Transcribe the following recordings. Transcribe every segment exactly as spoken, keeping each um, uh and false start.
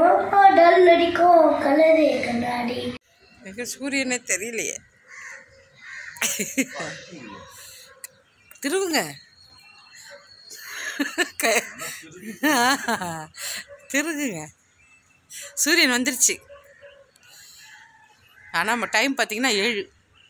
Dull அடிக்கும் கலரே கண்ணாடி. எனக்கு சூரியனே தெரியலையே. திருவுங்க திருகுங்க. சூரியன் வந்துருச்சு. ஆனால் நம்ம டைம் பார்த்திங்கன்னா ஏழு.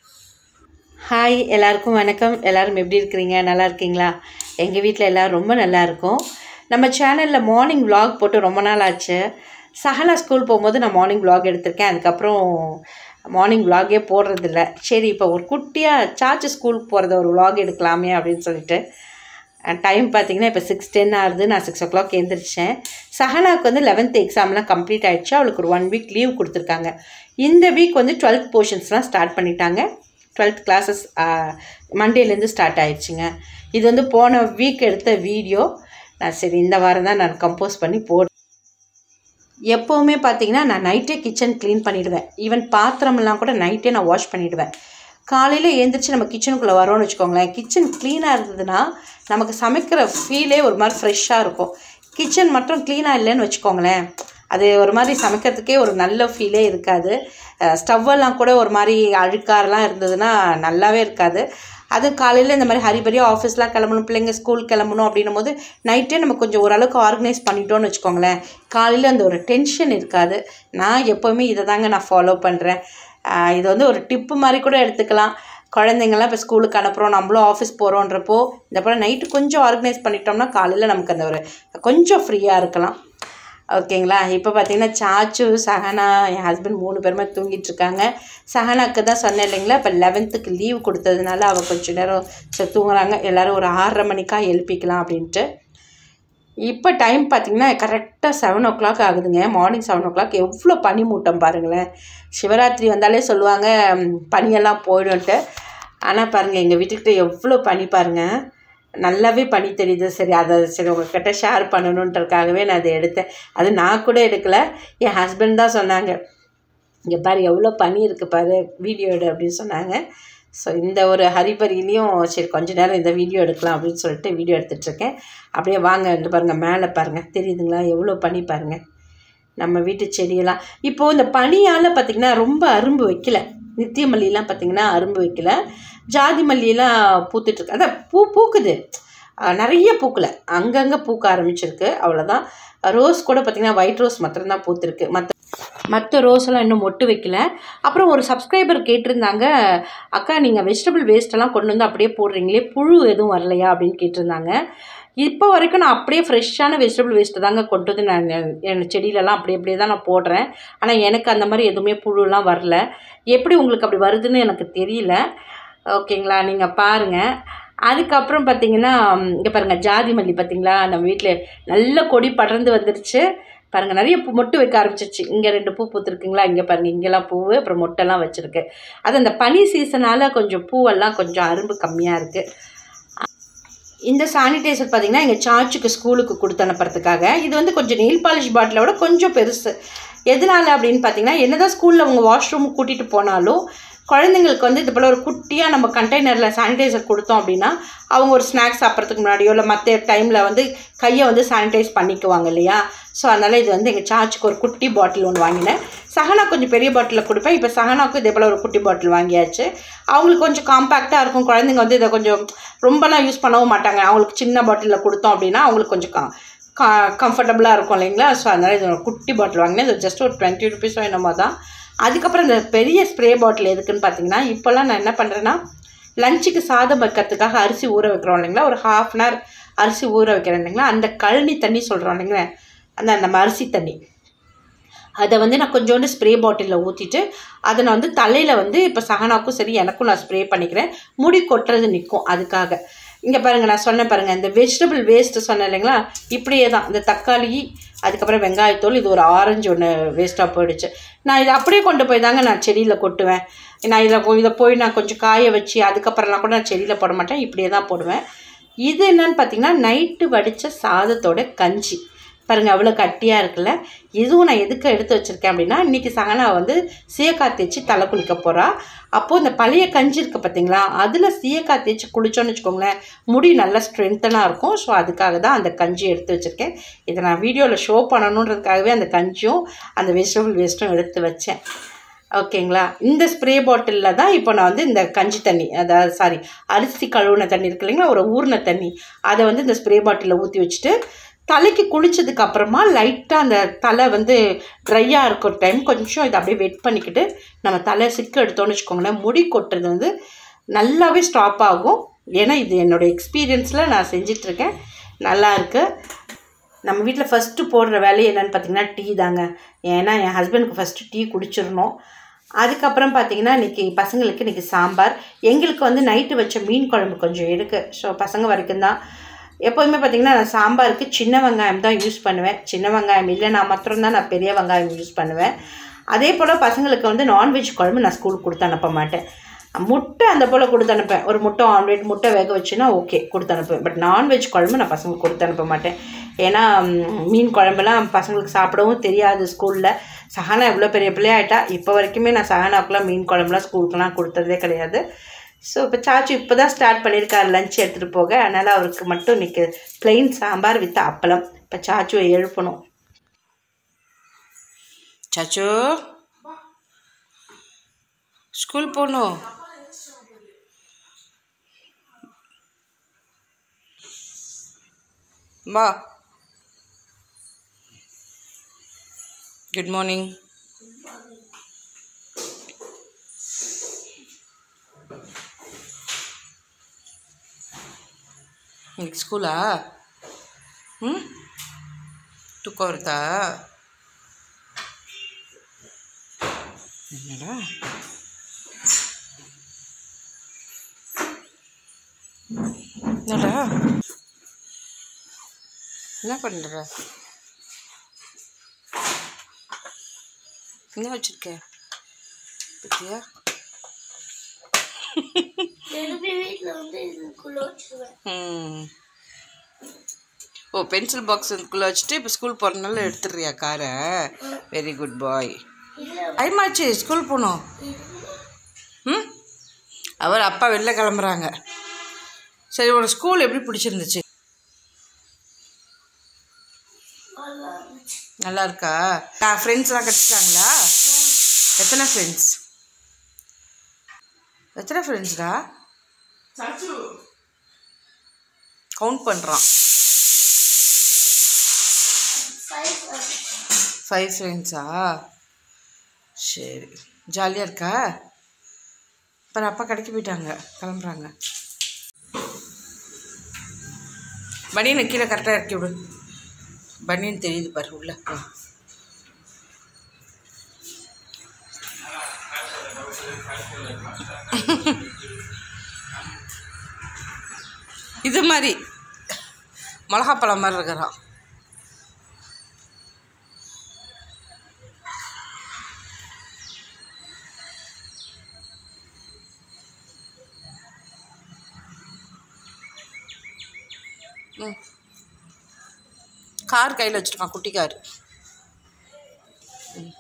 ஹாய், எல்லாருக்கும் வணக்கம். எல்லோரும் எப்படி இருக்கிறீங்க? நல்லா இருக்கீங்களா? எங்கள் வீட்டில் எல்லோரும் ரொம்ப நல்லா இருக்கும். நம்ம சேனலில் மார்னிங் விலாக் போட்டு ரொம்ப நாள் ஆச்சு. சஹலா ஸ்கூல் போகும்போது நான் மார்னிங் விலாக் எடுத்திருக்கேன். அதுக்கப்புறம் மார்னிங் விலாகே போடுறதில்ல. சரி, இப்போ ஒரு குட்டியாக சாச்சு ஸ்கூலுக்கு போகிறத ஒரு விலாக் எடுக்கலாமே அப்படின்னு சொல்லிட்டு டைம் பார்த்திங்கன்னா இப்போ சிக்ஸ் டென் ஆகுது. நான் சிக்ஸ் ஓ கிளாக் எழுந்திரிச்சேன். சஹனாவுக்கு வந்து லெவன்த் எக்ஸாம்லாம் கம்ப்ளீட் ஆகிடுச்சு. அவளுக்கு ஒரு ஒன் வீக் லீவ் கொடுத்துருக்காங்க. இந்த வீக் வந்து டுவெல்த் போர்ஷன்ஸ்லாம் ஸ்டார்ட் பண்ணிட்டாங்க. டுவெல்த் கிளாஸஸ் மண்டேலேருந்து ஸ்டார்ட் ஆகிடுச்சிங்க. இது வந்து போன வீக் எடுத்த வீடியோ. நான் சரி இந்த வாரம் தான் நான் கம்போஸ் பண்ணி போடுறேன். எப்போவுமே பார்த்திங்கன்னா நான் நைட்டே கிச்சன் க்ளீன் பண்ணிவிடுவேன். ஈவன் பாத்திரமெல்லாம் கூட நைட்டே நான் வாஷ் பண்ணிவிடுவேன். காலையில் எழுந்திரிச்சு நம்ம கிச்சனுக்குள்ளே வரோன்னு வச்சுக்கோங்களேன், கிச்சன் க்ளீனாக இருந்ததுன்னா நமக்கு சமைக்கிற ஃபீலே ஒரு மாதிரி ஃப்ரெஷ்ஷாக இருக்கும். கிச்சன் மட்டும் க்ளீனாக இல்லைன்னு வச்சுக்கோங்களேன், அது ஒரு மாதிரி சமைக்கிறதுக்கே ஒரு நல்ல ஃபீலே இருக்காது. ஸ்டவ்வெல்லாம் கூட ஒரு மாதிரி அழுக்காரெலாம் இருந்ததுன்னா நல்லாவே இருக்காது. அது காலையில் இந்த மாதிரி ஹரிபரியாக ஆஃபீஸ்லாம் கிளம்பணும், பிள்ளைங்க ஸ்கூல் கிளம்பணும் அப்படின்னும் போது நைட்டே நம்ம கொஞ்சம் ஓரளவுக்கு ஆர்கனைஸ் பண்ணிட்டோன்னு வச்சுக்கோங்களேன், காலையில் அந்த ஒரு டென்ஷன் இருக்காது. நான் எப்போவுமே இதை தாங்க நான் ஃபாலோ பண்ணுறேன். இது வந்து ஒரு டிப்பு மாதிரி கூட எடுத்துக்கலாம். குழந்தைங்கள்லாம் இப்போ ஸ்கூலுக்கு அனுப்புகிறோம், நம்மளும் ஆஃபீஸ் போகிறோன்றப்போ இந்த போல் நைட்டு கொஞ்சம் ஆர்கனைஸ் பண்ணிட்டோம்னா காலையில் நமக்கு அந்த ஒரு கொஞ்சம் ஃப்ரீயாக இருக்கலாம். ஓகேங்களா? இப்போ பார்த்திங்கன்னா சாச்சு, சஹனா, என் ஹஸ்பண்ட் மூணு பேருமே தூங்கிட்டுருக்காங்க. சஹனாக்கு தான் சொன்னேன் இல்லைங்களா, இப்போ லெவன்த்துக்கு லீவ் கொடுத்ததுனால அவள் கொஞ்சம் நேரம் தூங்குறாங்க. எல்லோரும் ஒரு ஆறரை மணிக்காக எழுப்பிக்கலாம் அப்படின்ட்டு. இப்போ டைம் பார்த்திங்கன்னா கரெக்டாக செவன் ஓ கிளாக் ஆகுதுங்க. Morning seven o'clock. எவ்வளோ பனி மூட்டம் பாருங்களேன். சிவராத்திரி வந்தாலே சொல்லுவாங்க பனியெல்லாம் போயிடும்ட்டு. ஆனால் பாருங்கள் எங்கள் வீட்டுக்கிட்ட எவ்வளோ பனி பாருங்கள், நல்லாவே பனி தெரியுது. சரி, அதை சரி உங்கள்கிட்ட ஷேர் பண்ணணுன்றதுக்காகவே நான் அதை எடுத்தேன். அது நான் கூட எடுக்கலை, என் ஹஸ்பண்ட் தான் சொன்னாங்க, இங்கே பாரு எவ்வளோ பனி இருக்குது பாரு, வீடியோ எடு அப்படின்னு சொன்னாங்க. ஸோ இந்த ஒரு ஹரிபரியிலையும் சரி கொஞ்ச நேரம் இந்த வீடியோ எடுக்கலாம் அப்படின்னு சொல்லிட்டு வீடியோ எடுத்துகிட்ருக்கேன். அப்படியே வாங்க வந்து பாருங்கள், மேலே பாருங்கள் தெரியுதுங்களா எவ்வளோ பனி பாருங்கள் நம்ம வீட்டு செடியெல்லாம். இப்போது இந்த பனியால் பார்த்திங்கன்னா ரொம்ப அரும்பு வைக்கல. நித்திய மல்லியெல்லாம் பார்த்திங்கன்னா அரும்பு வைக்கல. ஜாதி மல்லியெல்லாம் பூத்துட்ருக்கு. அதான் பூ பூக்குது, நிறைய பூக்கலை, அங்கங்கே பூக்க ஆரம்பிச்சிருக்கு, அவ்வளோதான். ரோஸ் கூட பார்த்திங்கன்னா ஒயிட் ரோஸ் மாத்திரம்தான் பூத்துருக்கு. மற்ற மற்ற ரோஸெல்லாம் இன்னும் மொட்டு வைக்கல. அப்புறம் ஒரு சப்ஸ்கிரைபர் கேட்டிருந்தாங்க, அக்கா நீங்கள் வெஜிடபிள் வேஸ்ட்டெல்லாம் கொண்டு வந்து அப்படியே போடுறீங்களே, புழு எதுவும் வரலையா அப்படின்னு கேட்டிருந்தாங்க. இப்போ வரைக்கும் நான் அப்படியே ஃப்ரெஷ்ஷான வெஜிடபிள் வேஸ்ட்டு தாங்க கொண்டு வந்து நான் என் செடியிலலாம் அப்படி அப்படியே தான் நான் போடுறேன். ஆனால் எனக்கு அந்த மாதிரி எதுவுமே புழுலாம் வரல. எப்படி உங்களுக்கு அப்படி வருதுன்னு எனக்கு தெரியல. ஓகேங்களா? நீங்கள் பாருங்கள். அதுக்கப்புறம் பார்த்திங்கன்னா இங்கே பாருங்கள் ஜாதி மல்லி பார்த்திங்களா, நம்ம வீட்டில் நல்ல கொடி படர்ந்து வந்துருச்சு பாருங்கள். நிறைய பூ மொட்டு வைக்க ஆரம்பிச்சிருச்சு. இங்கே ரெண்டு பூ பூத்துருக்குங்களா, இங்கே பாருங்கள் இங்கெல்லாம் பூ, அப்புறம் மொட்டெல்லாம் வச்சுருக்கு. அது அந்த பனி சீசனால் கொஞ்சம் பூவெல்லாம் கொஞ்சம் அரும்பு கம்மியாக இருக்குது. இந்த சானிடைசர் பார்த்திங்கன்னா எங்கள் சாச்சுக்கு ஸ்கூலுக்கு கொடுத்து அனுப்புறதுக்காக. இது வந்து கொஞ்சம் நெயில் பாலிஷ் பாட்டிலோட கொஞ்சம் பெருசு. எதனால் அப்படின்னு பார்த்திங்கன்னா, என்ன தான் ஸ்கூலில் அவங்க வாஷ்ரூம் கூட்டிகிட்டு போனாலும் குழந்தைங்களுக்கு வந்து இது போல் ஒரு குட்டியாக நம்ம கண்டெய்னரில் சானிடைசர் கொடுத்தோம் அப்படின்னா அவங்க ஒரு ஸ்நாக்ஸ் சாப்பிட்றதுக்கு முன்னாடியோ இல்லை மற்ற டைமில் வந்து கையை வந்து சானிடைஸ் பண்ணிக்குவாங்க இல்லையா. ஸோ அதனால் இது வந்து எங்கள் சாச்சுக்கு ஒரு குட்டி பாட்டில் ஒன்று வாங்கினேன். சஹனா கொஞ்சம் பெரிய பாட்டிலில் கொடுப்பேன். இப்போ சஹனாவுக்கு இதே போல் ஒரு குட்டி பாட்டில் வாங்கியாச்சு. அவங்களுக்கு கொஞ்சம் காம்பேக்டாக இருக்கும். குழந்தைங்க வந்து இதை கொஞ்சம் ரொம்பலாம் யூஸ் பண்ணவும் மாட்டாங்க. அவங்களுக்கு சின்ன பாட்டிலில் கொடுத்தோம் அப்படின்னா அவங்களுக்கு கொஞ்சம் கா கா கம்ஃபர்டபுளாக இருக்கும் இல்லைங்களா. ஸோ அதனால் இது ஒரு குட்டி பாட்டில் வாங்கினேன். இது ஜஸ்ட் ஒரு டுவெண்ட்டி ருபீஸோ என்னமோ தான். அதுக்கப்புறம் இந்த பெரிய ஸ்ப்ரே பாட்டில் எதுக்குன்னு பார்த்தீங்கன்னா, இப்போல்லாம் நான் என்ன பண்ணுறேன்னா, லஞ்சுக்கு சாதம் வைக்கிறதுக்காக அரிசி ஊற வைக்கிறோம் இல்லைங்களா, ஒரு ஹாஃப் அன் ஹவர் அரிசி ஊற வைக்கிறேன் இல்லைங்களா, அந்த கழனி தண்ணி சொல்கிறோம் இல்லைங்களா, அந்த நம்ம அரிசி தண்ணி அதை வந்து நான் கொஞ்சோண்டு ஸ்ப்ரே பாட்டிலில் ஊற்றிட்டு அதை நான் வந்து தலையில் வந்து இப்போ சஹனாவுக்கும் சரி எனக்கும் நான் ஸ்ப்ரே பண்ணிக்கிறேன். முடி கொட்டுறது நிற்கும் அதுக்காக. இங்கே பாருங்கள் நான் சொன்னேன் பாருங்கள், இந்த வெஜிடபிள் வேஸ்ட்டு சொன்னேன் இல்லைங்களா, இப்படியே தான் இந்த தக்காளி அதுக்கப்புறம் வெங்காயத்தோல், இது ஒரு ஆரஞ்சு ஒன்று வேஸ்ட்டாக போயிடுச்சு. நான் இதை அப்படியே கொண்டு போய் தாங்க நான் செடியில் கொட்டுவேன். நான் இதில் இதை போய் நான் கொஞ்சம் காய வச்சு அதுக்கப்புறம்லாம் கூட நான் செடியில் போட மாட்டேன், இப்படியே தான் போடுவேன். இது என்னன்னு பார்த்தீங்கன்னா நைட்டு வடித்த சாதத்தோட கஞ்சி. பாருங்கள் அவ்வளோ கட்டியாக இருக்குல்ல. இதுவும் நான் எதுக்கு எடுத்து வச்சுருக்கேன் அப்படின்னா, இன்றைக்கி சகனா வந்து சீயக்காய் தேய்ச்சி தலை குளிக்க போகிறா. அப்போது இந்த பழைய கஞ்சி இருக்குது பார்த்தீங்களா, அதில் சீயக்காய் தேய்ச்சி குளித்தோன்னு வச்சுக்கோங்களேன், முடி நல்லா ஸ்ட்ரென்த்தனாக இருக்கும். ஸோ அதுக்காக தான் அந்த கஞ்சி எடுத்து வச்சுருக்கேன். இதை நான் வீடியோவில் ஷோ பண்ணணுன்றதுக்காகவே அந்த கஞ்சியும் அந்த வெஜிடபிள் வேஸ்ட்டும் எடுத்து வச்சேன். ஓகேங்களா. இந்த ஸ்ப்ரே பாட்டிலில் தான் இப்போ நான் வந்து இந்த கஞ்சி தண்ணி, அதாவது சாரி அரிசி கழுவுன தண்ணி இருக்கு இல்லைங்களா, ஒரு ஊறின தண்ணி, அதை வந்து இந்த ஸ்ப்ரே பாட்டிலில் ஊற்றி வச்சுட்டு தலைக்கு குளித்ததுக்கு அப்புறமா லைட்டாக அந்த தலை வந்து ட்ரையாக இருக்கிற டைம் கொஞ்சம் இதை அப்படியே வெட் பண்ணிக்கிட்டு நம்ம தலை சிக்க எடுத்தோன்னு வச்சுக்கோங்களேன், முடி கொட்டுறது வந்து நல்லாவே ஸ்டாப் ஆகும். ஏன்னா இது என்னோடய எக்ஸ்பீரியன்ஸில் நான் செஞ்சிட்ருக்கேன், நல்லாயிருக்கு. நம்ம வீட்டில் ஃபஸ்ட்டு போடுற வேலை என்னென்னு பார்த்திங்கன்னா டீ தாங்க. ஏன்னா என் ஹஸ்பண்டுக்கு ஃபஸ்ட்டு டீ குடிச்சிடணும். அதுக்கப்புறம் பார்த்திங்கன்னா இன்றைக்கி பசங்களுக்கு இன்றைக்கி சாம்பார், எங்களுக்கு வந்து நைட்டு வச்ச மீன் குழம்பு கொஞ்சம் இருக்குது. ஸோ பசங்க வரைக்கும் தான். எப்போதுமே பார்த்திங்கன்னா நான் சாம்பாருக்கு சின்ன வெங்காயம் தான் யூஸ் பண்ணுவேன். சின்ன வெங்காயம் இல்லைனா மாத்திரம்தான் நான் பெரிய வெங்காயம் யூஸ் பண்ணுவேன். அதே போல் பசங்களுக்கு வந்து நான்வெஜ் குழம்பு நான் ஸ்கூலுக்கு கொடுத்து அனுப்ப மாட்டேன். முட்டை அந்த போல் கொடுத்து அனுப்பேன். ஒரு முட்டை ஆம்லேட் முட்டை வேக வச்சுன்னா ஓகே கொடுத்து அனுப்புவேன். பட் நான்வெஜ் குழம்பு நான் பசங்களுக்கு கொடுத்து அனுப்ப மாட்டேன். ஏன்னா மீன் குழம்புலாம் பசங்களுக்கு சாப்பிடவும் தெரியாது ஸ்கூலில். சஹானா எவ்வளோ பெரிய பிள்ளையாயிட்டா, இப்போ வரைக்குமே நான் சஹானாவுக்குலாம் மீன் குழம்புலாம் ஸ்கூலுக்குலாம் கொடுத்ததே கிடையாது. ஸோ இப்போ சாச்சு இப்போ தான் ஸ்டார்ட் பண்ணியிருக்காரு லஞ்ச் எடுத்துகிட்டு போக. அதனால் அவருக்கு மட்டும் இன்றைக்கி ப்ளெயின் சாம்பார் வித் அப்பளம். இப்போ சாச்சுவை எழுப்பணும். சாச்சு ஸ்கூல் போகணும். வா. Good morning. இன்னைக்கு ஸ்கூலா? ம் தூக்கம் வருதா? என்னடா என்னடா என்ன பண்ணுற? என்ன வச்சிருக்க பத்தியா? ம் ஓ பென்சில் பாக்ஸ் இதுக்குள்ளே வச்சுட்டு இப்போ ஸ்கூல் போகிறதுனால எடுத்துடுறியா காரை? Very good boy. டைம் ஆச்சு, ஸ்கூல் போகணும். ம் அவர் அப்பா வெளில கிளம்புறாங்க. சரி, உனக்கு ஸ்கூல் எப்படி பிடிச்சிருந்துச்சு? நல்லா இருக்கா? ஃப்ரெண்ட்ஸ்லாம் கிடச்சிட்டாங்களா? எத்தனை ஃப்ரெண்ட்ஸ்? எத்தனை ஃப்ரெண்ட்ஸ்டா? கவுண்ட் பண்ணுறான். ஃபைவ் ஃப்ரெண்ட்ஸா? சரி, ஜாலியாக இருக்கா? அப்புறம் அப்பா கடைக்கு போயிட்டாங்க, கிளம்புறாங்க. பனியனை கீழே கரெக்டாக இறக்கி விடு. பனியன் தெரியுது பாரு உள்ள. இது மாதிரி மிளகாப்பழம் மாதிரி இருக்கிறான். ம் கார் கையில் வச்சுருக்கான், குட்டி கார். ம்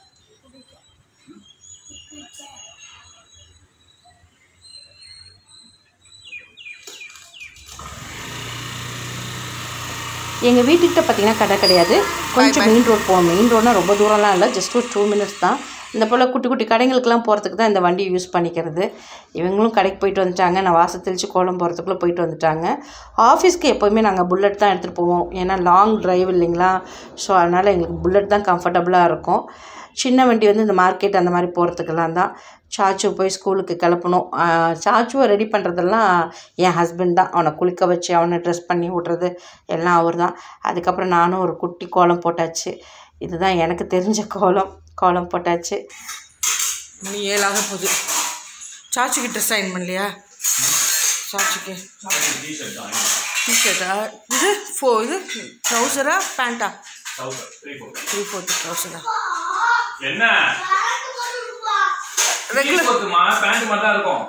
எங்கள் வீட்டுக்கிட்ட பார்த்திங்கன்னா கடை கிடையாது, கொஞ்சம் மெயின் ரோட் போவோம். மெயின் ரோட்னால் ரொம்ப தூரம்லாம் இல்லை, ஜஸ்ட் ஒரு டூ மினிட்ஸ் தான். இந்த போல் குட்டி குட்டி கடைங்களுக்கெலாம் போகிறதுக்கு தான் இந்த வண்டி யூஸ் பண்ணிக்கிறது. இவங்களும் கடைக்கு போயிட்டு வந்துட்டாங்க. நான் வாசல் தெளித்து கோலம் போகிறதுக்குள்ளே போயிட்டு வந்துட்டாங்க. ஆஃபீஸ்க்கு எப்போதுமே நாங்கள் புல்லட் தான் எடுத்துகிட்டு போவோம். ஏன்னா லாங் ட்ரைவ் இல்லைங்களா, ஸோ அதனால் எங்களுக்கு புல்லட் தான் கம்ஃபர்டபுளாக இருக்கும். சின்ன வண்டி வந்து இந்த மார்க்கெட் அந்த மாதிரி போகிறதுக்கெல்லாம் தான். சாச்சு போய் ஸ்கூலுக்கு கிளப்பணும். சாச்சுவை ரெடி பண்ணுறதெல்லாம் என் ஹஸ்பண்ட் தான். அவனை குளிக்க வச்சு அவனை ட்ரெஸ் பண்ணி விட்றது எல்லாம் அவர் தான். அதுக்கப்புறம் நானும் ஒரு குட்டி கோலம் போட்டாச்சு. இதுதான் எனக்கு தெரிஞ்ச கோலம். கோலம் போட்டாச்சு. மணி ஏழாக போகுது. சாச்சுக்கு ட்ரெஸ் சைன் பண்ணலையா? சாச்சுக்கு டிஷர்ட்டா? இது ஃபோ இது ட்ரௌசரா பேண்ட்டா? Three fourth ட்ரௌசரா? என்ன ரெகுலர் பேண்ட் மாதிரி தான் இருக்கும்.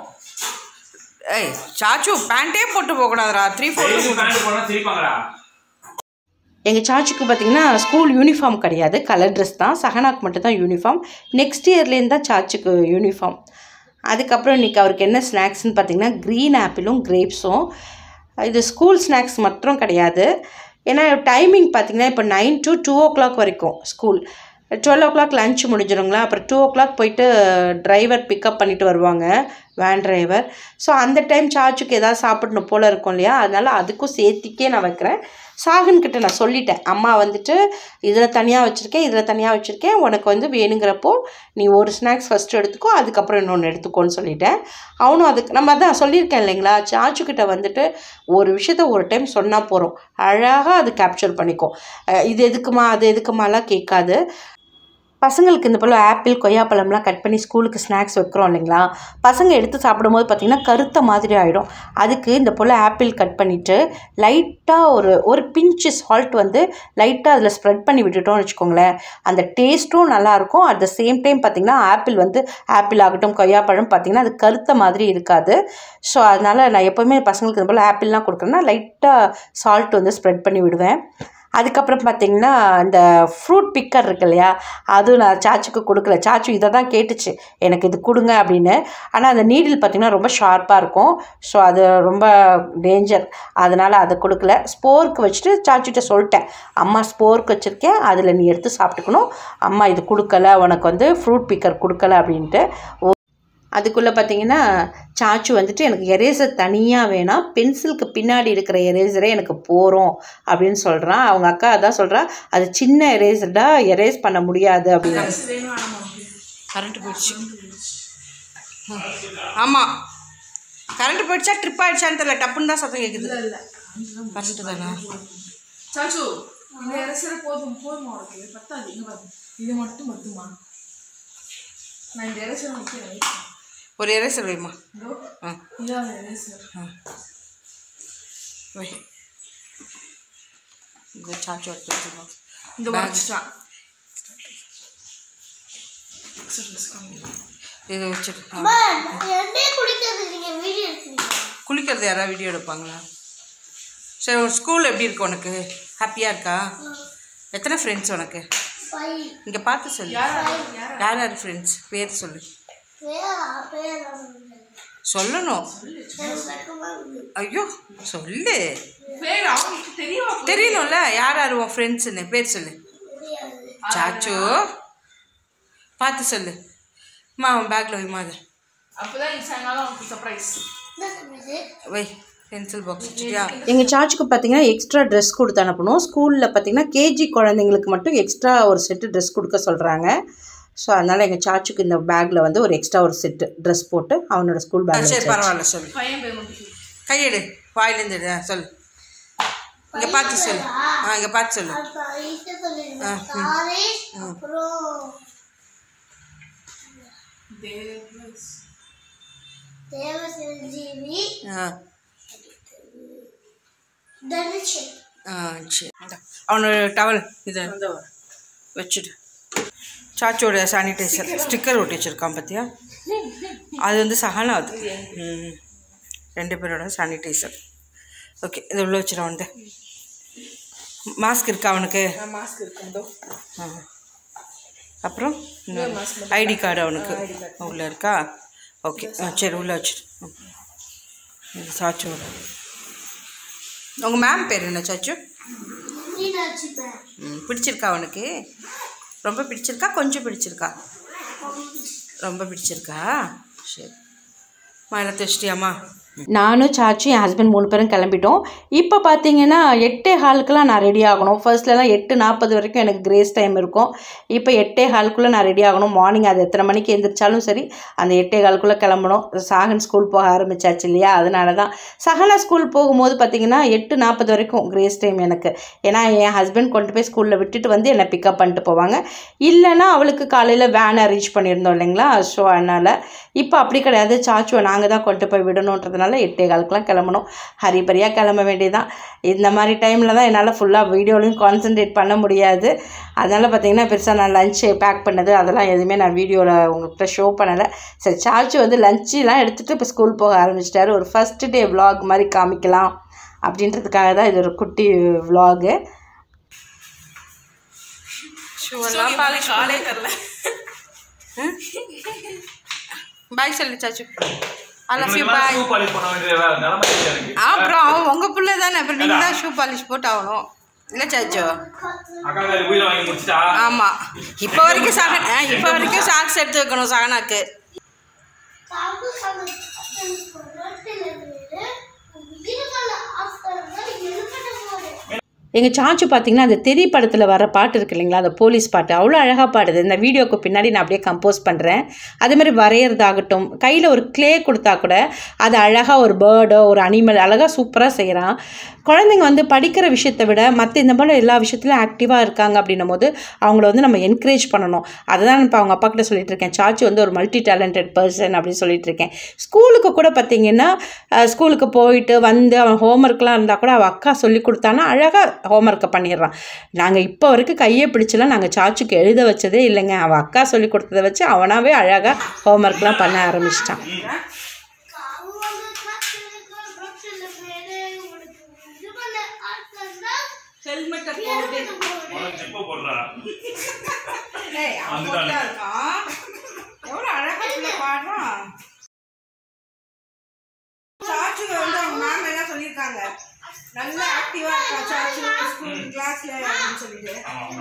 ஏய் சாச்சு பேண்ட்டே போட்டு போக கூடாதுடா. த்ரீ ஃபோர்த்து பேண்ட் போனா சிரிப்பாங்கடா. எங்கள் சாச்சுக்கு பார்த்திங்கன்னா ஸ்கூல் யூனிஃபார்ம் கிடையாது, கலர் ட்ரெஸ் தான். சஹனாக்கு மட்டும் தான் யூனிஃபார்ம். நெக்ஸ்ட் இயர்லேருந்து தான் சாச்சுக்கு யூனிஃபார்ம். அதுக்கப்புறம் இன்றைக்கி அவருக்கு என்ன ஸ்நாக்ஸ்ன்னு பார்த்திங்கன்னா க்ரீன் ஆப்பிளும் கிரேப்ஸும். இது ஸ்கூல் ஸ்நாக்ஸ் மட்டும் கிடையாது. ஏன்னா டைமிங் பார்த்திங்கன்னா இப்போ nine to two o'clock வரைக்கும் school. Twelve o'clock lunch முடிஞ்சிடுங்களா. அப்புறம் டூ ஓ கிளாக் போயிட்டு டிரைவர் பிக்கப் பண்ணிவிட்டு வருவாங்க, வேன் டிரைவர். ஸோ அந்த டைம் சாச்சுக்கு எதாவது சாப்பிடணும் போல் இருக்கும் இல்லையா, அதனால் அதுக்கும் சேர்த்திக்கே நான் வைக்கிறேன். சாகன்கிட்ட நான் சொல்லிட்டேன், அம்மா வந்துட்டு இதில் தனியாக வச்சுருக்கேன், இதில் தனியாக வச்சுருக்கேன், உனக்கு வந்து வேணுங்கிறப்போ நீ ஒரு ஸ்நாக்ஸ் ஃபஸ்ட்டு எடுத்துக்கோ, அதுக்கப்புறம் இன்னொன்று எடுத்துக்கோன்னு சொல்லிட்டேன். அவனும் அதுக்கு நம்ம தான் சொல்லியிருக்கேன் இல்லைங்களா, சாச்சுக்கிட்ட வந்துட்டு ஒரு விஷயத்த ஒரு டைம் சொன்னால் போகிறோம், அழகாக அது கேப்சர் பண்ணிக்கும். இது எதுக்குமா அது எதுக்குமாலாம் கேட்காது. பசங்களுக்கு இந்த போல் ஆப்பிள் கொய்யாப்பழம்லாம் கட் பண்ணி ஸ்கூலுக்கு ஸ்நாக்ஸ் வைக்கிறோம் இல்லைங்களா, பசங்க எடுத்து சாப்பிடும்போது பார்த்திங்கன்னா கருத்த மாதிரி ஆகிடும். அதுக்கு இந்த போல் ஆப்பிள் கட் பண்ணிவிட்டு லைட்டாக ஒரு ஒரு பிஞ்சு சால்ட் வந்து லைட்டாக அதில் ஸ்ப்ரெட் பண்ணி விட்டுட்டோம்னு வச்சுக்கோங்களேன், அந்த டேஸ்ட்டும் நல்லாயிருக்கும். அட் த சேம் டைம் பார்த்திங்கன்னா ஆப்பிள் வந்து ஆப்பிள் ஆகட்டும் கொய்யாப்பழம் பார்த்திங்கன்னா அது கருத்த மாதிரி இருக்காது. ஸோ அதனால் நான் எப்போவுமே பசங்களுக்கு இந்த போல் ஆப்பிள்லாம் கொடுக்குறேன்னா லைட்டாக சால்ட் வந்து ஸ்ப்ரெட் பண்ணி விடுவேன். அதுக்கப்புறம் பார்த்திங்கன்னா இந்த ஃப்ரூட் பிக்கர் இருக்கு இல்லையா, அதுவும் நான் சாச்சுக்கு கொடுக்கல. சாச்சு இதை தான் கேட்டுச்சு, எனக்கு இது கொடுங்க அப்படின்னு. ஆனால் அந்த நீடில் பார்த்திங்கன்னா ரொம்ப ஷார்ப்பாக இருக்கும். ஸோ அது ரொம்ப டேஞ்சர், அதனால் அதை கொடுக்கல. ஸ்போர்க்கு வச்சுட்டு சாச்சுட்ட சொல்லிட்டேன், அம்மா ஸ்போர்க்கு வச்சுருக்கேன், அதில் நீ எடுத்து சாப்பிட்டுக்கணும், அம்மா இது கொடுக்கல, உனக்கு வந்து ஃப்ரூட் பிக்கர் கொடுக்கல அப்படின்ட்டு. அதுக்குள்ளே பார்த்திங்கன்னா சாச்சு வந்துட்டு எனக்கு எரேசர் தனியாக வேணாம், பென்சிலுக்கு பின்னாடி இருக்கிற எரேசரே எனக்கு போகிறோம் அப்படின்னு சொல்கிறான். அவங்க அக்கா அதான் சொல்கிறா, அது சின்ன எரேசர்டா, எரேஸ் பண்ண முடியாது அப்படின்னு. கரண்ட்டு போயிடுச்சு. ஆமாம், கரண்ட்டு போயிடுச்சா ட்ரிப் ஆகிடுச்சான்னு தெரியல, டப்புன்னு தான் சத்தம் கேட்குது. கரண்ட்டு தானே சாச்சு, இந்த எரேசர் போதும் போதுமா உனக்கு? பத்தாது, இங்கே பாரு, இது மட்டும் பத்துமா? நான் இந்த எரேசர் வைக்கிறேன், ஒரு எரேசர் வைமா. ஆ இதான் எரேசர். ஆ வை. இந்த சாச்சு எடுத்து இந்த வாட்ச்தான் இதை வச்சுட்டு வீடியோ எடுக்கிறீங்க. குளிக்கிறது யாராவது வீடியோ எடுப்பாங்களா? சரி, ஒரு ஸ்கூல் எப்படி இருக்கு உனக்கு? ஹாப்பியாக இருக்கா? எத்தனை ஃப்ரெண்ட்ஸ் உனக்கு? இங்கே பார்த்து சொல்லு, யார் யார் ஃப்ரெண்ட்ஸ் பேர் சொல்லு. சொல்லணும். ஐயோ சொல்லு, தெரியணும்ல யார் யார் உன் ஃப்ரெண்ட்ஸுன்னு பேர் சொல்லு. சாச்சு பார்த்து சொல்லு. அம்மா அவன் பேக்கில் வைமா, அது வை. Pencil box வச்சுட்டியா? எங்கள் சாச்சுக்கு பார்த்திங்கன்னா எக்ஸ்ட்ரா ட்ரெஸ் கொடுத்து அனுப்பணும். ஸ்கூலில் பார்த்திங்கன்னா கேஜி குழந்தைங்களுக்கு மட்டும் எக்ஸ்ட்ரா ஒரு செட்டு ட்ரெஸ் கொடுக்க சொல்கிறாங்க. ஸோ அதனால் எங்கள் சாச்சுக்கு இந்த பேக்கில் வந்து ஒரு எக்ஸ்ட்ரா ஒரு செட்டு ட்ரெஸ் போட்டு அவனோட ஸ்கூல் பேக். சரி பரவாயில்ல சொல்லு. கையெடு, வாயிலேருந்து எடு, சொல்லு. இங்கே பார்த்து சொல்லு. ஆ இங்கே பார்த்து சொல்லு. அவனோட டவல் இதை வச்சுட்டு சாச்சோட சானிடைசர் ஸ்டிக்கர் ஒட்டி வச்சுருக்கான் பார்த்தியா, அது வந்து சஹானா, அது ம் ரெண்டு பேரோட சானிடைசர். ஓகே, இது உள்ள வச்சுருவான். வந்து மாஸ்க் இருக்கா அவனுக்கு? மாஸ்க் இருக்கு. ஆ அப்புறம் ஐடி கார்டு அவனுக்கு உள்ளே இருக்கா? ஓகே ஆ சரி, உள்ளே வச்சுட்டு. இது சாச்சோட. உங்கள் மேம் பேர் என்ன சாச்சு? ம் பிடிச்சிருக்கா அவனுக்கு? ரொம்ப பிடிச்சிருக்கா, கொஞ்சம் பிடிச்சிருக்கா? ரொம்ப பிடிச்சிருக்கா? சரி, மேலே தைச்சிட்டியாம்மா? நானும் சாச்சு என் ஹஸ்பண்ட் மூணு பேரும் கிளம்பிட்டோம். இப்போ பார்த்தீங்கன்னா எட்டே ஹாலுக்கெலாம் நான் ரெடி ஆகணும். ஃபர்ஸ்ட்லலாம் எட்டு நாற்பது வரைக்கும் எனக்கு கிரேஸ் டைம் இருக்கும். இப்போ எட்டே ஹாலுக்குள்ளே நான் ரெடி ஆகணும். மார்னிங் அது எத்தனை மணிக்கு எழுந்திரிச்சாலும் சரி, அந்த எட்டே ஹாலுக்குள்ளே கிளம்பணும். சாகன் ஸ்கூல் போக ஆரம்பிச்சாச்சு இல்லையா, அதனால தான். சஹனா ஸ்கூல் போகும்போது பார்த்திங்கன்னா எட்டு நாற்பது வரைக்கும் கிரேஸ் டைம் எனக்கு. ஏன்னா என் ஹஸ்பண்ட் கொண்டு போய் ஸ்கூலில் விட்டுட்டு வந்து என்னை பிக்கப் பண்ணிட்டு போவாங்க. இல்லைன்னா அவளுக்கு காலையில் வேன் அரேஞ்ச் பண்ணியிருந்தோம் இல்லைங்களா, ஸோ அதனால் இப்போ அப்படி கிடையாது. சாச்சுவை நாங்கள் தான் கொண்டு போய் விடணுன்றதுனால எட்டே காலுக்கெலாம் கிளம்பணும். ஹரிபரியாக கிளம்ப வேண்டியதான். இந்த மாதிரி டைமில் தான் என்னால் ஃபுல்லாக வீடியோலையும் கான்சன்ட்ரேட் பண்ண முடியாது. அதனால் பார்த்திங்கன்னா பெருசாக நான் லஞ்சு பேக் பண்ணது அதெல்லாம் எதுவுமே நான் வீடியோவில் உங்கள்கிட்ட ஷோ பண்ணலை. சரி, சாச்சு வந்து லஞ்செலாம் எடுத்துகிட்டு இப்போ ஸ்கூல் போக ஆரம்பிச்சிட்டாரு. ஒரு ஃபஸ்ட்டு டே விலாக் மாதிரி காமிக்கலாம் அப்படின்றதுக்காக தான் இது ஒரு குட்டி விலாகு. ஷூவெல்லாம் பாலிஷ் காலே தரல. பாய் சொல்லு Sachu. I love you bye. Shoe polish பண்ண வேண்டிய நிலைமை இருக்கு. அப்புறம் உங்க புள்ள தானே, அப்புறம் நீங்க தான் ஷூ பாலிஷ் போட்டு ஆகணும் இல்லை சாச்சு? அக்கா வேற உயிரை வாங்கி முடிச்சிட்டா. ஆமா, இப்போ வரைக்கும் சகன் இப்போ வரைக்கும் சாக்ஸ் எடுத்து வைக்கணும் சகனாக்கு. எங்கள் சாச்சு பார்த்திங்கன்னா அந்த தெரி படத்தில் வர பாட்டு இருக்கு இல்லைங்களா, அந்த போலீஸ் பாட்டு அவ்வளோ அழகாக பாடுது. இந்த வீடியோக்கு பின்னாடி நான் அப்படியே கம்போஸ் பண்ணுறேன். அதேமாதிரி வரைகிறதாகட்டும், கையில் ஒரு க்ளே கொடுத்தா கூட அது அழகாக ஒரு பேர்டோ ஒரு அனிமல் அழகாக சூப்பராக செய்கிறான். குழந்தைங்க வந்து படிக்கிற விஷயத்தை விட மற்ற இந்த மாதிரி எல்லா விஷயத்துலையும் ஆக்டிவாக இருக்காங்க அப்படின்னும் போது அவங்கள வந்து நம்ம என்கரேஜ் பண்ணணும். அதை தான் இப்போ அவங்க அப்பா கிட்ட சொல்லிட்டு இருக்கேன். சாச்சு வந்து ஒரு மல்டி டேலண்டட் பர்சன் அப்படின்னு சொல்லிட்டு இருக்கேன். ஸ்கூலுக்கு கூட பார்த்திங்கன்னா ஸ்கூலுக்கு போயிட்டு வந்து அவன் ஹோம்ஒர்க்லாம் இருந்தால் கூட அவள் அக்கா சொல்லி கொடுத்தானா அழகாக ஹோம்ஒர்க்கை பண்ணிடுறான். நாங்கள் இப்போ வரைக்கும் கையை பிடிச்சலாம் நாங்கள் சாச்சுக்கு எழுத வச்சதே இல்லைங்க. அவள் அக்கா சொல்லி கொடுத்ததை வச்சு அவனாவே அழகாக ஹோம்ஒர்க்லாம் பண்ண ஆரம்பிச்சிட்டான். எவ்வளோ அழகா பாடுறான். சாச்சு வந்து அவங்க மேம் என்ன சொல்லியிருக்காங்க, நல்லா ஆக்டிவா இருக்கா சாச்சு ஸ்கூல் கிளாஸ்ல அப்படின்னு சொல்லிட்டு.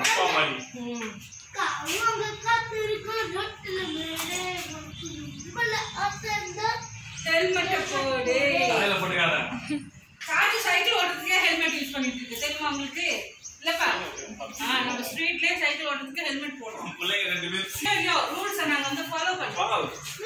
ஹெல்மெட்டை போடு. சாச்சு சைக்கிள் ஓட்டுறதுக்கே ஹெல்மெட் யூஸ் பண்ணிட்டு இருக்கு தெரியுமா உங்களுக்கு? இல்லப்பா, நம்ம ஸ்ட்ரீட்லயே சைக்கிள் ஓட்டுறதுக்கு ஹெல்மெட் போடுறோம். ரூல்ஸை நாங்கள் வந்து ஃபாலோ பண்ணுறோம்.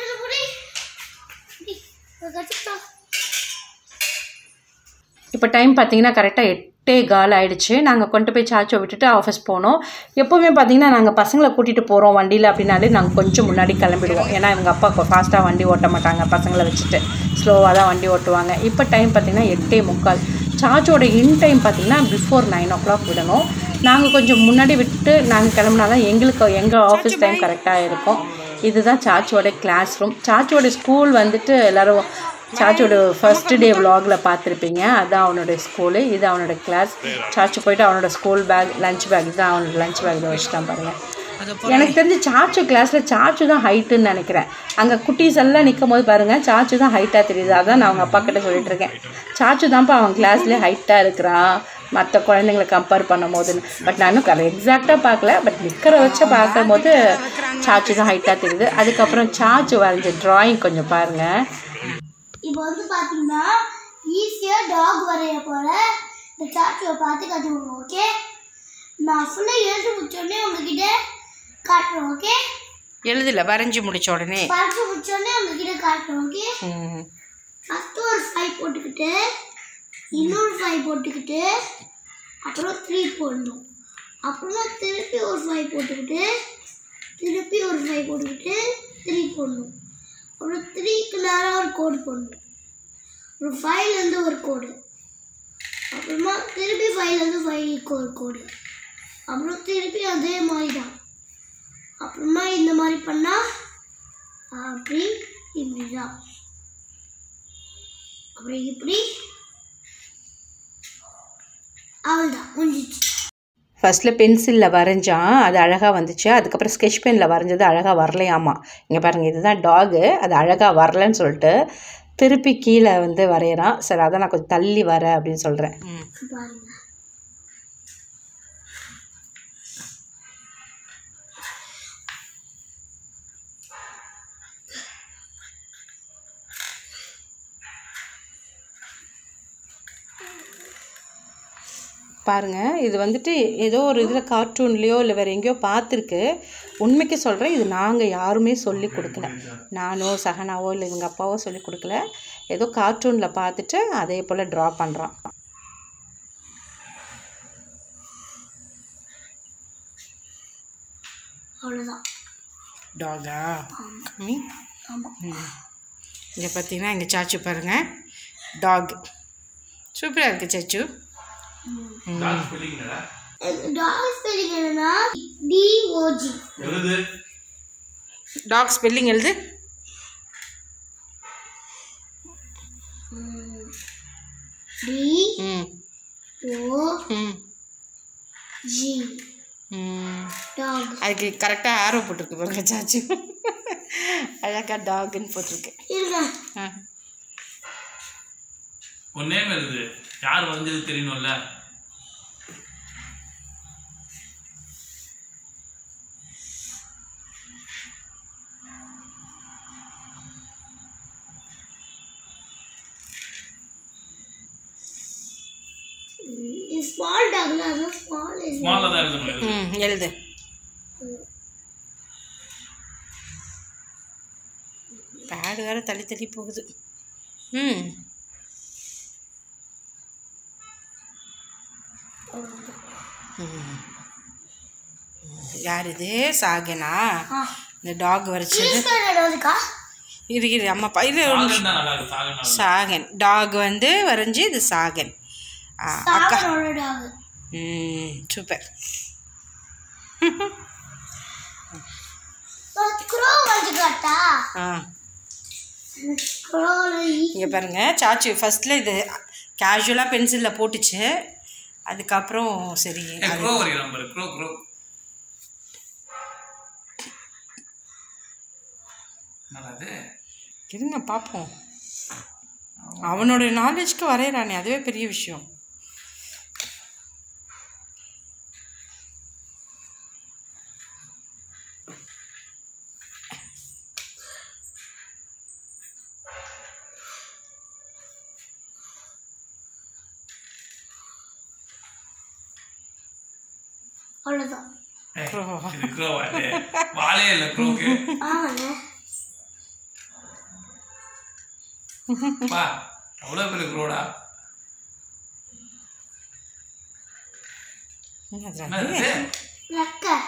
இப்போ டைம் பார்த்தீங்கன்னா கரெக்டாக எட்டே கால் ஆகிடுச்சு. நாங்கள் கொண்டு போய் சாச்சை விட்டுட்டு ஆஃபீஸ் போனோம். எப்போவுமே பார்த்தீங்கன்னா நாங்கள் பசங்களை கூட்டிகிட்டு போகிறோம் வண்டியில் அப்படின்னாலே நாங்கள் கொஞ்சம் முன்னாடி கிளம்பிடுவோம். ஏன்னா எங்கள் அப்பா ஃபாஸ்ட்டாக வண்டி ஓட்ட மாட்டாங்க, பசங்களை வச்சுட்டு ஸ்லோவாக தான் வண்டி ஓட்டுவாங்க. இப்போ டைம் பார்த்திங்கன்னா எட்டே முக்கால். சார்ஜோட இன் டைம் பார்த்திங்கன்னா பிஃபோர் நைன் ஓ கிளாக் விடணும். நாங்கள் கொஞ்சம் முன்னாடி விட்டு நாங்கள் கிளம்புனா தான் எங்களுக்கு எங்கள் ஆஃபீஸ் டைம் கரெக்டாக இருக்கும். இதுதான் சார்ஜோட கிளாஸ் ரூம். சார்ஜோட ஸ்கூல் வந்துட்டு எல்லோரும் சாச்சோட ஃபர்ஸ்ட் டே விலாகில் பார்த்துருப்பீங்க. அதுதான் அவனோட ஸ்கூலு, இது அவனோட கிளாஸ். சாச்சு போயிட்டு அவனோட ஸ்கூல் பேக் லஞ்ச் பேக் தான் அவனோட லஞ்ச் பேக்கில் வச்சுட்டான் பாருங்கள். எனக்கு தெரிஞ்சு சாச்சு கிளாஸில் சாச்சு தான் ஹைட்டுன்னு நினைக்கிறேன். அங்கே குட்டீஸ் எல்லாம் நிற்கும் போது பாருங்கள் சாச்சு தான் ஹைட்டாக தெரியுது. அதான் நான் அவங்க அப்பா கிட்ட சொல்லிட்டு இருக்கேன், சாச்சு தான்ப்பா அவன் கிளாஸ்லேயே ஹைட்டாக இருக்கிறான் மற்ற குழந்தைங்களை கம்பேர் பண்ணும் போதுன்னு. பட் நான் இன்னும் எக்ஸாக்டாக பார்க்கல, பட் நிற்கிற வச்சு பார்க்கும் போது சாச்சு தான் ஹைட்டாக தெரியுது. அதுக்கப்புறம் சாச்சு வரைஞ்ச ட்ராயிங் கொஞ்சம் பாருங்கள். இப்போ வந்து பார்த்தீங்கன்னா ஈஸியாக டாக் வரைய போகிற இந்த சாச்சுவை பார்த்து கற்றுக்கணும். ஓகே, நான் ஃபுல்லாக எழுதி முடிச்சோடனே உங்ககிட்ட காட்டுறேன். ஓகே, எழுதல வரைஞ்சி முடிச்ச உடனே வரைஞ்சி முடிச்சோடனே உங்ககிட்ட காட்டுறேன். ஓகே, ஃபஸ்ட்டு ஒரு ஃபைவ் போட்டுக்கிட்டு இன்னொரு ஃபைவ் போட்டுக்கிட்டு அப்புறம் த்ரீ போடணும். அப்புறமா திருப்பி ஒரு ஃபைவ் போட்டுக்கிட்டு திருப்பி ஒரு ஃபைவ் போட்டுக்கிட்டு த்ரீ போடணும். அப்புறம் த்ரீக்கு நேராக ஒரு கோடு போடணும். அப்புறம் ஃபைவ்லேருந்து ஒரு கோடு, அப்புறமா திருப்பி ஃபைவ்லேருந்து ஃபைவ்க்கு ஒரு கோடு, அப்புறம் திருப்பி அதே மாதிரி தான். அப்புறமா இந்த மாதிரி பண்ணால் அப்படி இப்படி தான், அப்புறம் இப்படி அவ்வளோதான் முடிஞ்சிச்சு. ஃபஸ்ட்டில் பென்சிலில் வரைஞ்சான், அது அழகாக வந்துச்சு. அதுக்கப்புறம் ஸ்கெட்ச் பெனில் வரைஞ்சது அழகாக வரலையாமா. இங்கே பாருங்கள், இதுதான் டாகு, அது அழகாக வரலன்னு சொல்லிட்டு திருப்பி கீழே வந்து வரைகிறான். சரி, அதை நான் கொஞ்சம் தள்ளி வர அப்படின்னு சொல்கிறேன். பாருங்கள், இது வந்துட்டு ஏதோ ஒரு இதில் கார்ட்டூன்லேயோ இல்லை வேறு எங்கேயோ பார்த்துருக்கு. உண்மைக்கு சொல்கிறேன், இது நாங்கள் யாருமே சொல்லி கொடுக்கல. நானோ சகனாவோ இல்லை இவங்க அப்பாவோ சொல்லி கொடுக்கல. ஏதோ கார்ட்டூனில் பார்த்துட்டு அதே போல் ட்ரா பண்ணுறான். அவ்வளோதான் டாகா. இங்கே பார்த்தீங்கன்னா எங்கள் சாச்சு பாருங்கள், டாக் சூப்பராக இருக்குது சாச்சு. டாக் ஸ்பெல்லிங் என்னன்னா டி ஓ ஜி. எழுது. டாக் ஸ்பெல்லிங் எழுது. D O G. டாக். அதுக்கு கரெக்டாக ஆரோ போட்டிருக்கு பாருங்க சாச்சு. அழகா டாக்னு போட்டிருக்கு. இருங்க. ஆ ஒரு நேம் எழுது. யார் வந்தது தெரியணும்ல. ஸ்மால் டாக்ல அது ஸ்மால் இஸ் ஸ்மாலா தான் எழுதணும். ம் எழுது. பேடு வேறு தள்ளி தள்ளி போகுது. ம் யார் இது? சாகனா? இந்த டாக் வரைச்சது இருக்கிற அம்மா பையில சாகன் தான் நல்லா இருக்கு. சாகன் நல்லா சாகன் டாக் வந்து வரைஞ்சி இது சாகன். ஆ அக்கா. டாக். ம் சூப்பர். க்ரோ வந்து காட்டா. ஆ க்ரோ இங்கே பாருங்க சாச்சு ஃபர்ஸ்ட்டில் இது கேஷுவலாக பென்சிலில் போட்டுச்சு. அதுக்கப்புறம் சரி இருக்கு. க்ரோ வரையலாம் பாரு. Crow crow. நல்லது. இருங்க பார்ப்போம். அவனோட நாலேஜ்க்கு வரைகிறானே அதுவே பெரிய விஷயம். அவ்வளவுதான். இது க்ரோ வாலே. வாலே இல்ல க்ரோக்கு. ஆமாண்ணே. பா அவ்வளோ பெரிய க்ரோடா. லக்க.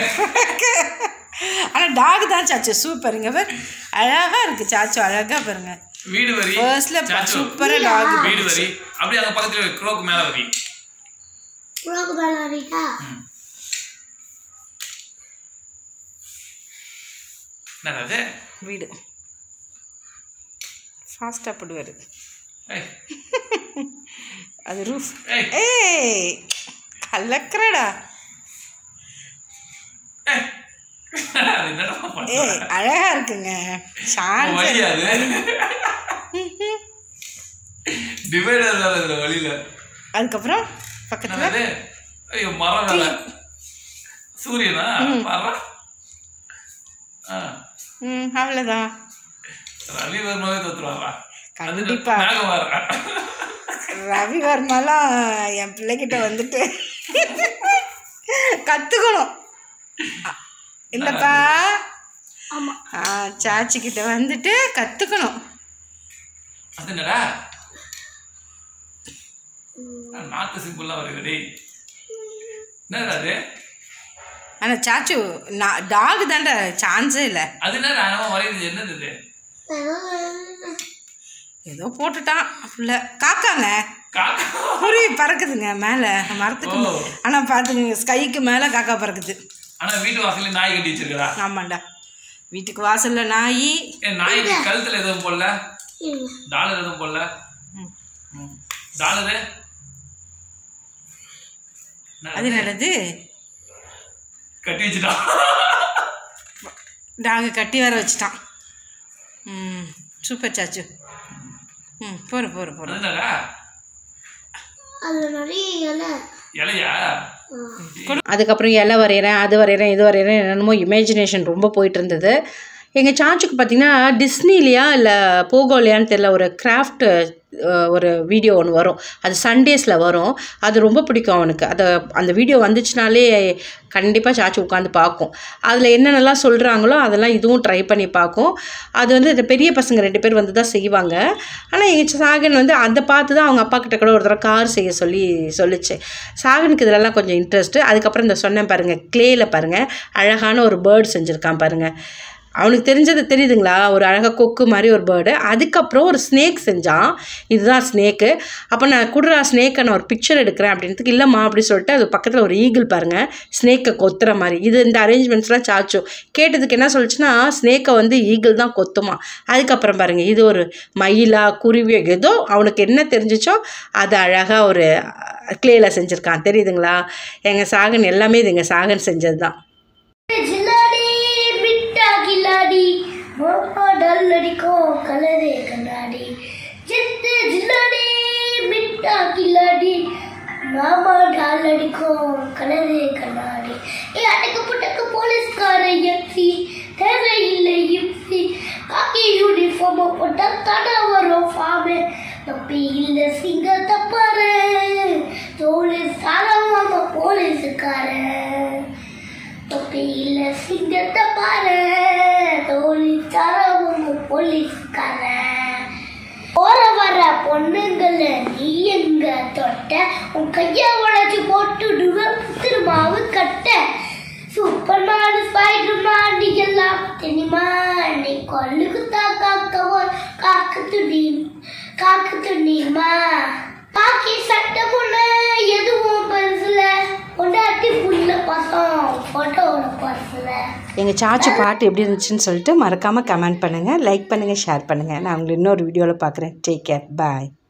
ஆனால் டாக் தான் சாச்சு சூப்பர். இங்கே பாரு அழகாக இருக்குது சாச்சு. அழகாக பாருங்க. வீடு வரி. ஃபர்ஸ்ட்டில் சூப்பராக டாக். வீடு வரி. அப்படியே அங்கே பக்கத்தில் க்ரோக்கு மேலே வரி. க்ரோக்கு மேலே வரிட்டா. என்னது? வீடு ஃபாஸ்ட்டாக போடுவார். அது ரூஃப். ஏய் கலக்கிறடா. ஏய் அழகா இருக்குங்க. அதுக்கப்புறம் பக்கத்துல மரம் வேலை. சூரியனா? ம் அவ்வளோதான். ரவி வர்மாவே தோத்துருவாரா? கண்டிப்பா. ரவி வர்மாலாம் என் பிள்ளைகிட்ட வந்துட்டு கற்றுக்கணும் இல்லைப்பா. ஆ சாச்சிக்கிட்ட வந்துட்டு கற்றுக்கணும். அது என்னடா நாட்டு சிம்பிள்லாம் வருது. என்னடா அது? ஆனால் சாச்சு நான் டாக் தான்டா சான்ஸே இல்லை. அது என்னடா நம்ம வரையுது? என்னது? ஏதோ போட்டுட்டான் ஃபுல்ல. காக்காங்க காக்கா குருவி பறக்குதுங்க மேலே மரத்துக்கு. ஆனால் பார்த்துக்குங்க ஸ்கைக்கு மேலே காக்கா பறக்குது. ஆனால் வீட்டு வாசல்ல நாய் கட்டி வச்சிருக்கா. ஆமாண்டா வீட்டுக்கு வாசல்ல நாய். நாய்க்கு கழுத்துல எதுவும் போடல. டாலர் எதுவும் போடல. டாலரு அது நல்லது. கட்டி வச்சுட்டான். டாகு கட்டி வர வச்சுட்டான். ம் சூப்பர் சாச்சு. ம் போகிற போகிற போகிற. இலையா? அதுக்கப்புறம் இலை வரைகிறேன் அது வரைகிறேன் இது வரைகிறேன் என்னென்னமோ இமேஜினேஷன் ரொம்ப போயிட்டு இருந்தது. எங்கள் சாச்சுக்கு பார்த்திங்கன்னா டிஸ்னிலையா இல்லை போகோலையான்னு தெரியல ஒரு கிராஃப்ட் ஒரு வீடியோ ஒன்று வரும். அது சண்டேஸில் வரும். அது ரொம்ப பிடிக்கும் அவனுக்கு. அதை அந்த வீடியோ வந்துச்சுனாலே கண்டிப்பாக சாச்சு உட்காந்து பார்க்கும். அதில் என்னென்னலாம் சொல்கிறாங்களோ அதெல்லாம் இதுவும் ட்ரை பண்ணி பார்க்கும். அது வந்து இந்த பெரிய பசங்க ரெண்டு பேர் வந்து தான் செய்வாங்க. ஆனால் எங்கள் சாகன் வந்து அதை பார்த்து தான் அவங்க அப்பா கிட்ட கூட ஒரு தடவை கார் செய்ய சொல்லி சொல்லிச்சு. சாகனுக்கு இதிலலாம் கொஞ்சம் இன்ட்ரெஸ்ட்டு. அதுக்கப்புறம் இந்த சொன்னேன் பாருங்கள் க்ளேயில் பாருங்கள் அழகான ஒரு பேர்ட் செஞ்சுருக்கான் பாருங்கள். அவனுக்கு தெரிஞ்சது தெரியுதுங்களா, ஒரு அழகாக கொக்கு மாதிரி ஒரு பேர்டு. அதுக்கப்புறம் ஒரு ஸ்னேக் செஞ்சான். இதுதான் ஸ்னேக்கு. அப்போ நான் குடுறா ஸ்னேக்கை நான் ஒரு பிக்சர் எடுக்கிறேன் அப்படின்றதுக்கு, இல்லைம்மா அப்படி சொல்லிட்டு அது பக்கத்தில் ஒரு ஈகிள் பாருங்கள் ஸ்னேக்கை கொத்துற மாதிரி. இது இந்த அரேஞ்ச்மெண்ட்ஸ்லாம் சாச்சு கேட்டதுக்கு என்ன சொல்லிச்சுன்னா, ஸ்னேக்கை வந்து ஈகிள் தான் கொத்துமா. அதுக்கப்புறம் பாருங்கள், இது ஒரு மயிலா குருவியோ ஏதோ அவனுக்கு என்ன தெரிஞ்சிச்சோ அது அழகாக ஒரு கிளேயில் செஞ்சுருக்கான். தெரியுதுங்களா, எங்கள் சாகன் எல்லாமே இது எங்கள் சாகன் செஞ்சது தான். கில்லாடி மாமா டல் அடிக்கும் கலரே கண்ணாடி ஜித்து ஜில்லாடி மிட்டா கில்லாடி மாமா டல் அடிக்கும் கலரே கண்ணாடி. ஏ அடக்கு புட்டக்கு போலீஸ்கார எப்சி தேவையில்லை இப்சி காக்கி யூனிஃபார்ம் போட்டா தடா வரும் ஃபார்மே தப்பி இல்லை சிங்கத்தை பாரு தோழி சாரவாம போலீஸுக்காரன் தப்பி இல்லை சிங்கத்தை பாரு தோழி சாரவாம போலீஸுக்காரன். போற வர பொண்ணுங்களை நீ எங்க தொட்ட உன் கைய உழைச்சி போட்டுடுவேன் திருமாவு கட்ட சூப்பர் மேன் ஸ்பைடர் மேன் நீ எல்லாம் தெரியுமா நீ கொல்லுக்கு தான் காக்கவோ காக்கு துணி காக்கு துணிமா காக்கி சட்டமுள்ள எதுவும் பெருசுல கொண்டாட்டி புள்ள பசம் போட்டோட பர்சுல. எங்கள் சாச்சு பாட்டு எப்படி இருந்துச்சுன்னு சொல்லிட்டு மறக்காமல் கமெண்ட் பண்ணுங்கள், லைக் பண்ணுங்கள், ஷேர் பண்ணுங்கள். நான் உங்களை இன்னொரு வீடியோவில் பார்க்குறேன். டேக் கேர், பாய்.